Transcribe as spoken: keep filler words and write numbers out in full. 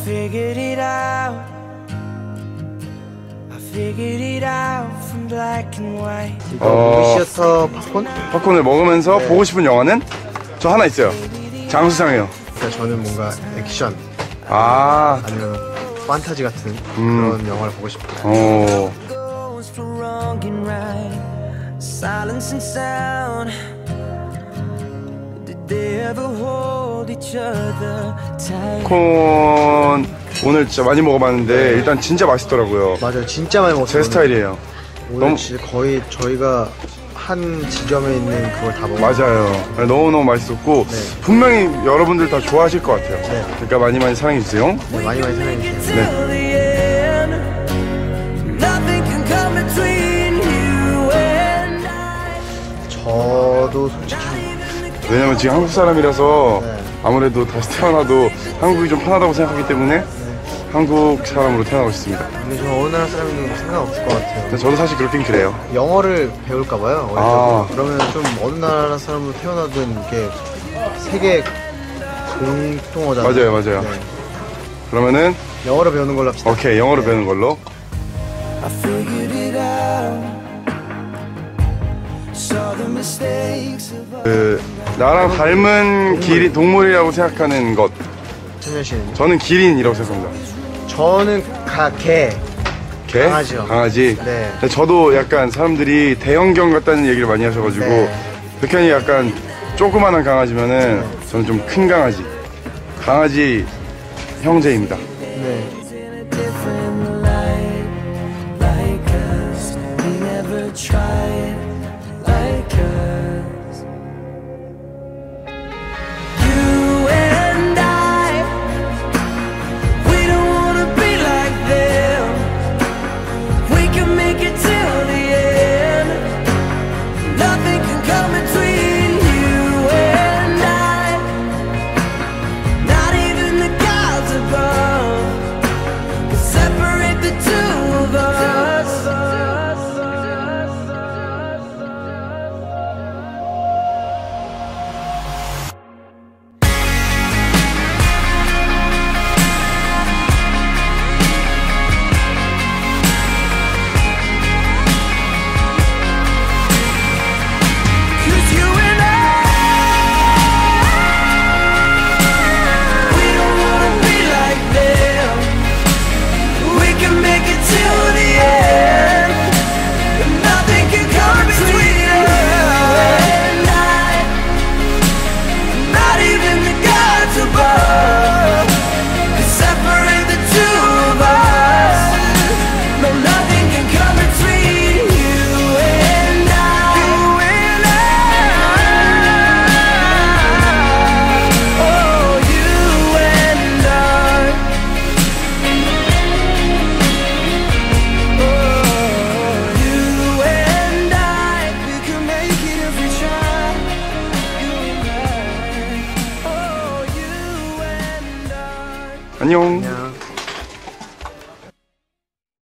figured it out. I figured it out from black and white. 이거 어... 무비시어터 팝콘? 팝콘을 먹으면서 네. 보고 싶은 영화는? 저 하나 있어요. 장수상이요. 그러니까 저는 뭔가 액션 아 아니면 판타지 같은 음. 그런 영화를 보고 싶어요. 오. Silence and sound. Did they ever hold each other tight? 콘 오늘 진짜 많이 먹어봤는데 네. 일단 진짜 맛있더라고요. 맞아요, 진짜 많이 먹었어요. 제 스타일이에요. 오늘 너무... 진짜 거의 저희가 한 지점에 있는 그걸 다 먹었어요. 맞아요. 너무너무 맛있었고 네. 분명히 여러분들 다 좋아하실 것 같아요. 네. 그러니까 많이 많이 사랑해주세요. 네, 많이 많이 사랑해주세요. 네. 저도 솔직히 왜냐면 지금 한국 사람이라서 네. 아무래도 다시 태어나도 한국이 좀 편하다고 생각하기 때문에 네. 한국 사람으로 태어나고 싶습니다. 근데 저 어느 나라 사람이든 상관없을 것 같아요. 근데 저도 사실 그렇긴 그래요. 영어를 배울까봐요. 아. 그러면 좀 어느 나라 사람으로 태어나든 이게 세계 공통어잖아요. 맞아요, 맞아요. 네. 그러면은 영어로 배우는 걸로 합시다. 오케이, 영어로 네. 배우는 걸로. 그 나랑 닮은 기린 동물이라고 생각하는 것. 천현 씨는? 저는 기린이라고 생각합니다. 저는 가, 개. 개? 강아지요. 강아지? 네. 근데 저도 약간 사람들이 대형견 같다는 얘기를 많이 하셔가지고 네. 백현이 약간 조그만한 강아지면은 저는 좀 큰 강아지. 강아지 형제입니다. 네. 안녕. 안녕.